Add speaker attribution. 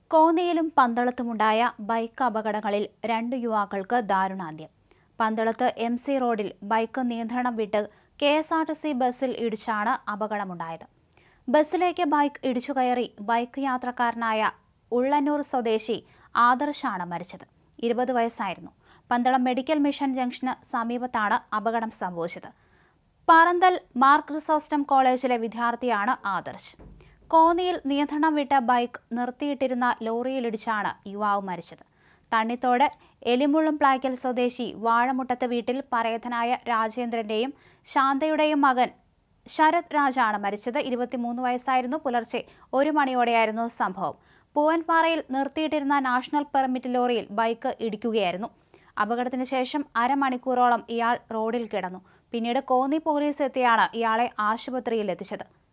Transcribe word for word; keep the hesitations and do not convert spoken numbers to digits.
Speaker 1: കോന്നിയിലും പന്തളത്തുമുണ്ടായ bike അപകടങ്ങളിൽ രണ്ട് യുവാക്കൾക്ക് ദാരുണാന്ത്യം. പന്തളത്ത് എം സി റോഡിൽ ബൈക്ക് നിയന്ത്രണം വിട്ട് K S R T C ബസ്സിൽ ഇടിച്ചാണ് അപകടമുണ്ടായത്. ബസ്സിലേക്ക് ബൈക്ക് ഇടിച്ചുകയറി ബൈക്ക് യാത്രക്കാരനായ ഉള്ളന്നൂർ സ്വദേശി ആദർശാണ് മരിച്ചത്. ഇരുപത് വയസ്സായിരുന്നു. പന്തളം മെഡിക്കൽ മിഷൻ ജംഗ്ഷന് സമീപത്താണ് അപകടം സംഭവിച്ചത്. പറന്തൽ മാർ ക്രിസോസ്റ്റം കോളേജിലെ വിദ്യാർത്ഥിയാണ് ആദർശ്. കോന്നിയിൽ നിയന്ത്രണം വിട്ട ബൈക്ക് നിർത്തിയിട്ടിരുന്ന ലോറിയിലിടിച്ചാണ് യുവാവ് മരിച്ചത്. തണ്ണിത്തോട് എലിമുള്ളും പ്ലാക്കൽ സ്വദേശി വാഴമുട്ടത്ത് വീട്ടിൽ പറയഥനായ രാജേന്ദ്രന്റെയും ശാന്തയുടെയും മകൻ ശരത് രാജാണ് മരിച്ചത്. ഇരുപത്തിമൂന്ന് വയസ്സായിരുന്നു. പുലർച്ചെ ഒരു മണിയോടെയായിരുന്നു സംഭവം. പൂവൻപാറയിൽ നിർത്തിയിട്ടിരുന്ന നാഷണൽ പെർമിറ്റ് ലോറിയിൽ ബൈക്ക് ഇടിക്കുകയായിരുന്നു. അപകടത്തിന് ശേഷം അരമണിക്കൂറോളം ഇയാൾ റോഡിൽ കിടന്നു. പിന്നീട് കോന്നി പോലീസ് എത്തിയാണ് ഇയാളെ ആശുപത്രിയിൽ എത്തിച്ചത്.